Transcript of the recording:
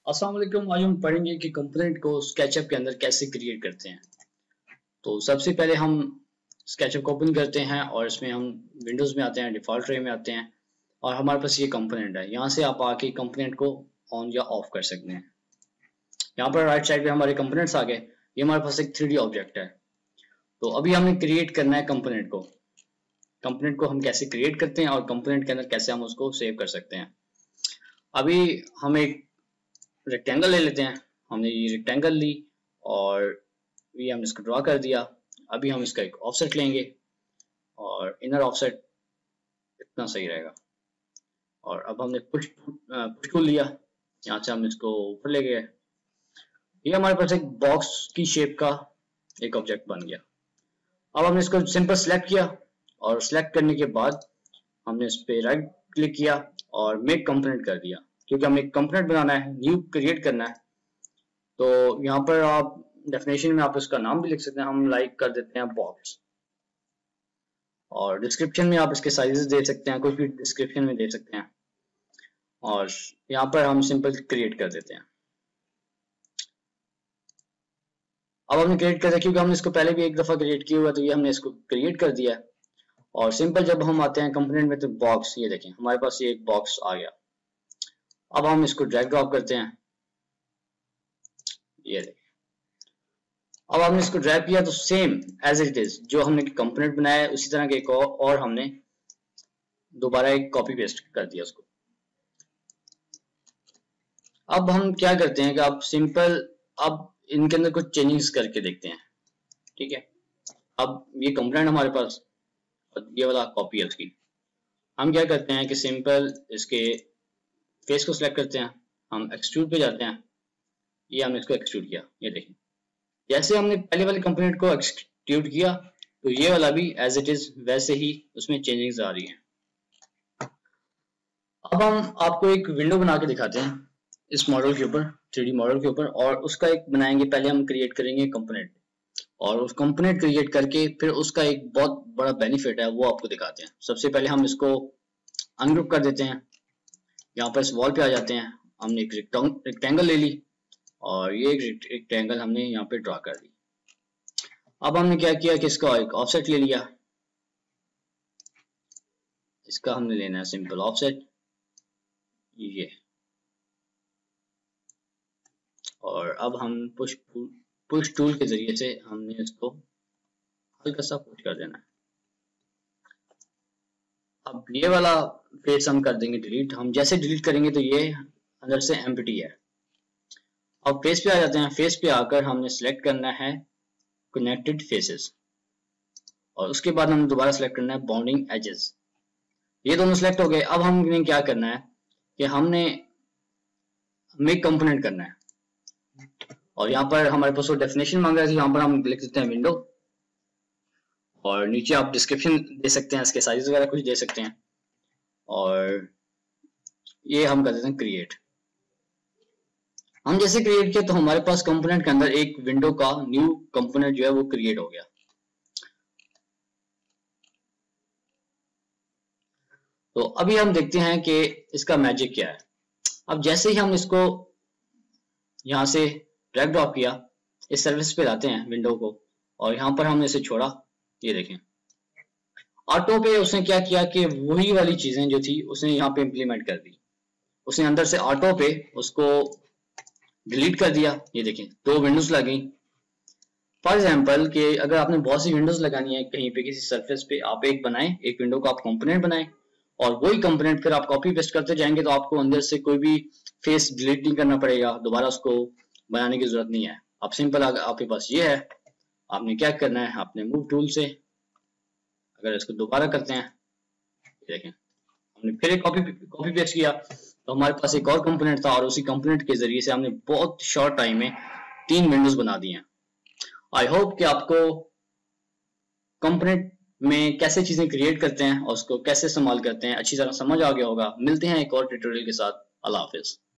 अस्सलाम वालेकुम। आज हम पढ़ेंगे कि कंपोनेंट को स्केचअप के अंदर कैसे क्रिएट करते हैं। तो सबसे पहले हम स्केचअप को ओपन करते हैं और इसमें हम विंडोज़ में आते हैं, डिफ़ॉल्ट ट्रे में आते हैं और हमारे पास ये कंपोनेंट है। यहाँ से आप आके कंपोनेंट को ऑन या ऑफ कर सकते हैं। यहाँ पर राइट साइड पे हमारे कंपोनेंट्स आ गए। ये हमारे पास एक 3D ऑब्जेक्ट है। तो अभी हमें क्रिएट करना है कंपोनेंट को। कंपोनेंट को हम कैसे क्रिएट करते हैं और कंपोनेंट के अंदर कैसे हम उसको सेव कर सकते हैं। अभी हम एक रेक्टेंगल ले लेते हैं। हमने ये रेक्टेंगल ली और ये हमने इसको ड्रॉ कर दिया। अभी हम इसका एक ऑफसेट लेंगे और इनर ऑफसेट इतना सही रहेगा। और अब हमने पुश टूल लिया, यहाँ से हम इसको ऊपर ले गए। ये हमारे पास एक बॉक्स की शेप का एक ऑब्जेक्ट बन गया। अब हमने इसको सिंपल सेलेक्ट किया और सेलेक्ट करने के बाद हमने इस पर राइट क्लिक किया और मेक कंपोनेंट कर दिया, क्योंकि हमें एक कंपोनेंट बनाना है, न्यू क्रिएट करना है। तो यहाँ पर आप डेफिनेशन में आप इसका नाम भी लिख सकते हैं। हम लाइक कर देते हैं बॉक्स, और डिस्क्रिप्शन में आप इसके साइजेस दे सकते हैं, कुछ भी डिस्क्रिप्शन में दे सकते हैं। और यहाँ पर हम सिंपल क्रिएट कर देते हैं। अब हमने क्रिएट कर दिया, क्योंकि हमने इसको पहले भी एक दफा क्रिएट किया हुआ, तो ये हमने इसको क्रिएट कर दिया। और सिंपल जब हम आते हैं कंपोनेंट में तो बॉक्स, ये देखें हमारे पास ये एक बॉक्स आ गया। अब हम इसको ड्रैग ड्रॉप करते हैं, ये देखें। अब हमने इसको ड्रैग किया तो सेम एज इट इज जो हमने कंपोनेंट बनाया है उसी तरह के एक और हमने दोबारा एक कॉपी पेस्ट कर दिया उसको। अब हम क्या करते हैं कि अब सिंपल अब इनके अंदर कुछ चेंजेस करके देखते हैं। ठीक है, अब ये कंपोनेंट हमारे पास और ये वाला कॉपी है उसकी। हम क्या करते हैं कि सिंपल इसके फेस को सिलेक्ट करते हैं, हम एक्सट्रूड पे जाते हैं। ये हमने इसको एक्सट्रूड किया, ये देखिए जैसे हमने पहले वाले कंपोनेंट को एक्सट्रूड किया तो ये वाला भी एज इट इज वैसे ही उसमें चेंजेस आ रही हैं। अब हम आपको एक विंडो बना के दिखाते हैं इस मॉडल के ऊपर, 3D मॉडल के ऊपर, और उसका एक बनाएंगे। पहले हम क्रिएट करेंगे कंपोनेंट और उस कंपोनेंट क्रिएट करके फिर उसका एक बहुत बड़ा बेनिफिट है वो आपको दिखाते हैं। सबसे पहले हम इसको अनग्रुप कर देते हैं, यहाँ पर इस वॉल पे आ जाते हैं। हमने एक रेक्टेंगल ले ली और ये एक रेक्टेंगल हमने यहाँ पे ड्रॉ कर दी। अब हमने क्या किया कि इसका एक ऑफसेट ले लिया, इसका हमने लेना है सिंपल ऑफसेट ये। और अब हम पुश टूल के जरिए से हमने इसको हल्का सा पुश कर देना है। अब ये वाला फेस हम कर देंगे डिलीट। हम जैसे डिलीट करेंगे तो ये अंदर से एम्प्टी है। अब फेस पे आ जाते हैं। फेस पे आकर हमने सेलेक्ट करना है कनेक्टेड फेसेस और उसके बाद हमने दोबारा सेलेक्ट करना है बाउंडिंग एजेस। ये दोनों सेलेक्ट हो गए। अब हमने क्या करना है कि हमने मेक कंपोनेंट करना है और यहाँ पर हमारे पास वो डेफिनेशन मांग रहा है। यहाँ पर हम लिख देते हैं विंडो और नीचे आप डिस्क्रिप्शन दे सकते हैं, इसके साइज वगैरह कुछ दे सकते हैं। और ये हम कर देते हैं क्रिएट। हम जैसे क्रिएट किया तो हमारे पास कंपोनेंट के अंदर एक विंडो का न्यू कंपोनेंट जो है वो क्रिएट हो गया। तो अभी हम देखते हैं कि इसका मैजिक क्या है। अब जैसे ही हम इसको यहां से ड्रैग ड्रॉप किया, इस सर्विस पे लाते हैं विंडो को और यहां पर हमने इसे छोड़ा, ये देखें ऑटो पे उसने क्या किया कि वही वाली चीजें जो थी उसने यहाँ पे इंप्लीमेंट कर दी। उसने अंदर से ऑटो पे उसको डिलीट कर दिया। ये देखें दो विंडोज लग गई। फॉर एग्जाम्पल कि अगर आपने बहुत सी विंडोज लगानी है कहीं पे किसी सरफेस पे, आप एक बनाएं, एक विंडो का आप कंपोनेंट बनाएं और वही कंपोनेंट फिर आप कॉपी पेस्ट करते जाएंगे तो आपको अंदर से कोई भी फेस डिलीट नहीं करना पड़ेगा, दोबारा उसको बनाने की जरूरत नहीं है। आप सिंपल आपके पास ये है, आपने क्या करना है, आपने मूव टूल से अगर इसको दोबारा करते हैं, देखें हमने फिर एक कॉपी पेस्ट किया तो हमारे पास एक और कंपोनेंट था और उसी कंपोनेंट के जरिए से हमने बहुत शॉर्ट टाइम में 3 विंडोज बना दी हैं। आई होप कि आपको कंपोनेंट में कैसे चीजें क्रिएट करते हैं और उसको कैसे इस्तेमाल करते हैं अच्छी तरह समझ आ गया होगा। मिलते हैं एक और ट्यूटोरियल के साथ। अल्लाह हाफिज।